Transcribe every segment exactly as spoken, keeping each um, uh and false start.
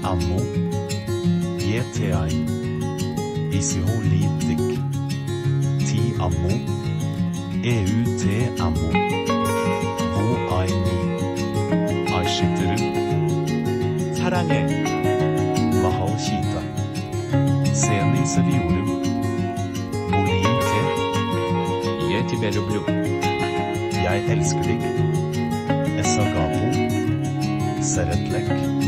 amo. Jeg til Isi ho liv dikk. Ti amo. Eu til amo. Ho ai ni. Aishiteru. 사랑해. 마하오시다. Seni seviyorum. Volym til. Jeg тебя люблю. Jeg elsker deg. Esagabo. Seretlek.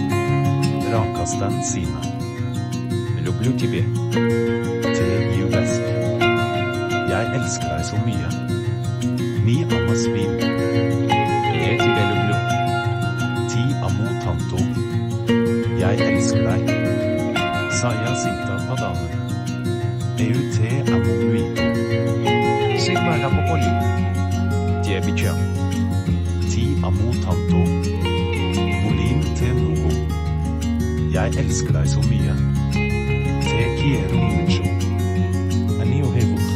Rakastan sina. Люблю тебя. Te juvesk. Jeg elsker deg så mye. Mi amas vin. Jeg тебя люблю. Ti amo tanto. Jeg elsker deg. Saya sinta padame. Eu te amo muito. Σίγμα αγαπώ πολύ. Τι обещал. Ti amo tanto. Volym til noe. Jeg elsker deg så mye. Te quiero mucho. אני אוהב אותך.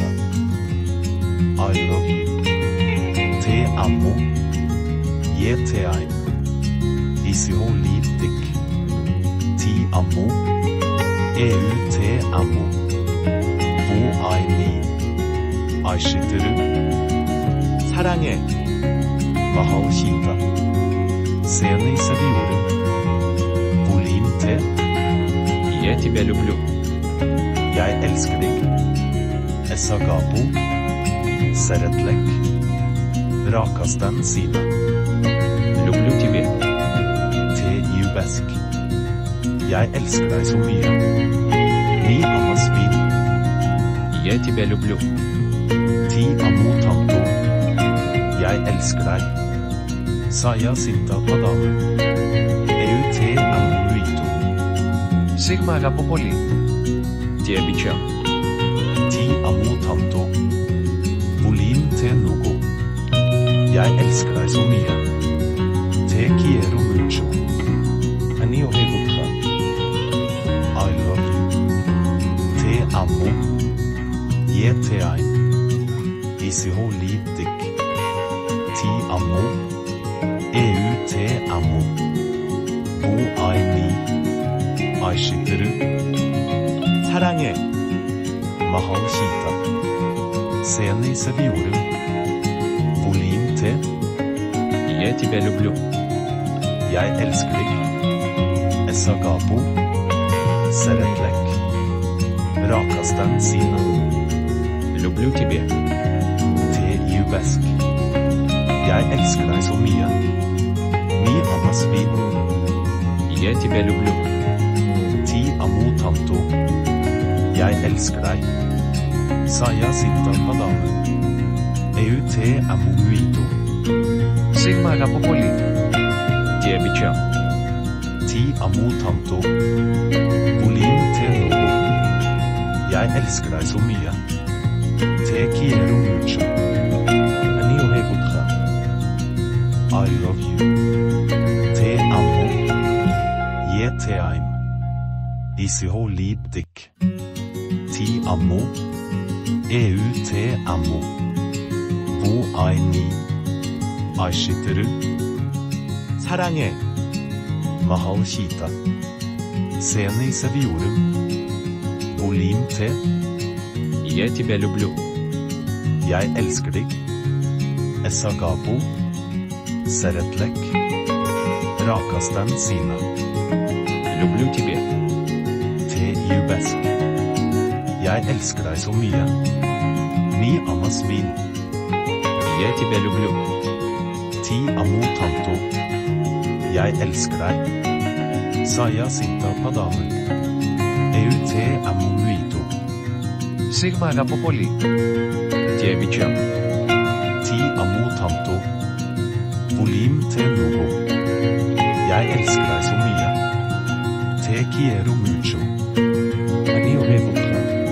I love you. Te amo. Jeg til Isi ho liv dikk. Ti amo. Eu te amo. Ho ai ni. Aishiteru. 사랑해. 마하오시다. Seni seviyorum. Volym til. Jeg тебя люблю. Jeg elsker deg. Esagabo. Seretlek. Rakastan sina. Люблю тебя. Te juvesk. Jeg elsker deg så mye. Mi amas vin. Я тебя люблю. Ti amo tanto. Jeg elsker deg. Saya sinta padame. Eu te amo muito. Σίγμα αγαπώ πολύ. Τι обещал. Ti amo tanto. Volym til noe. Jeg elsker deg så mye. Te quiero mucho. אני אוהב אותך. I love you. Te amo. Jeg til Isi ho liv dikk. Ti amo. Eu te amo. Ho ai ni. Aishiteru. 사랑해. 마하오시다. Seni seviyorum. Volym til. Jeg тебя люблю. Jeg elsker deg. Esagabo. Seretlek. Rakastan sina. Люблю тебя. Te juvesk. Jeg elsker deg så mye. Mi amas vin. Я тебя люблю. Ti amo tanto. Jeg elsker deg. Saya sinta padame. Eu te amo muito. Σίγμα αγαπώ πολύ. Τι обещал. Ti amo tanto. Volym til noe. Jeg elsker deg så mye. Te quiero mucho. אני אוהב אותך. I love you. Te amo. Jeg til Isi ho liv dikk. Ti amo. Eu te amo. Ho ai ni. Aishiteru. 사랑해. 마하오시다. Seni seviyorum. Volym til. Я тебя люблю. Jeg elsker deg. Esagabo. Seretlek. Rakastan sina. Люблю тебя. Te juvesk. Jeg elsker deg så mye. Mi amas vin. Я тебя люблю. Ti amo tanto. Jeg elsker deg. Saya sinta padame. Eu te amo muito. Σίγμα αγαπώ πολύ. Τι обещал. Ti amo tanto. Volym til noe. Jeg elsker deg så mye. Te quiero mucho. אני אוהב אותך.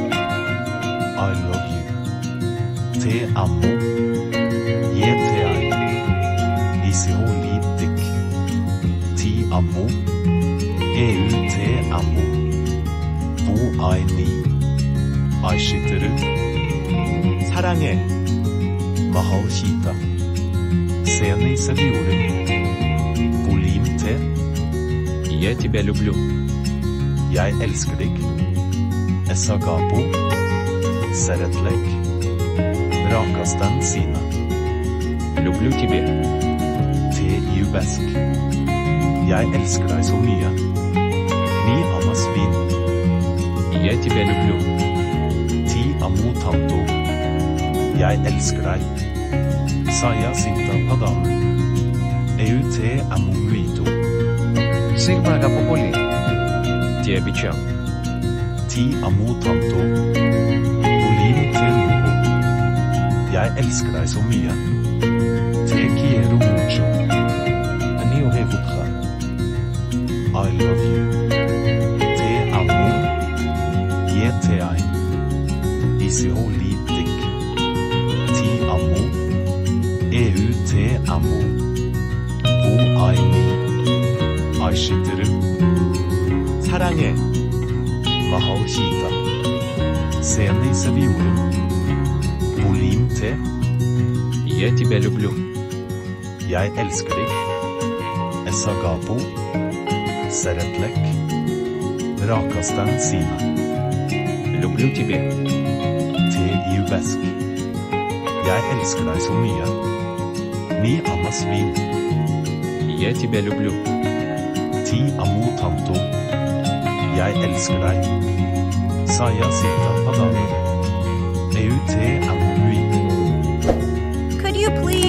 I love you. Te amo. Jeg til Isi ho liv dikk. Ti amo. Eu te amo. Ho ai ni. Aishiteru. 사랑해. 마하오시다. Seni seviyorum. Volym til. Я тебя люблю. Jeg elsker deg. Esagapo. Seretlek. Rakastan sina. Люблю тебя. Te jubesk. Jeg elsker deg så mye. Ni amas vin. Я тебя люблю. Ti amo tanto. Jeg elsker deg. Saya sinta padame. Eu te amo muito. Σίγμα αγαπώ πολύ. Τι обещал. Ti amo tanto. Olim te nubo. Jeg elsker deg så mye. Te quiero mucho. אני אוהב אותך. I love you. Te amo. Je te ein. Isio litik. Ti amo. Eu te amo. O aini. Aishiteru. 사랑해. Mahalshita. Seni seviyorum. Olim te. Я тебя люблю. Jeg elsker deg. Esagapo. Seretlek. Rakastan sina. Люблю тебя. Te jubesk. Jeg elsker deg så mye. Ni amas vin. Я тебя люблю. Ti amo tanto. Jeg elsker deg. Saya sita padame. Eu te amo muito. Could you please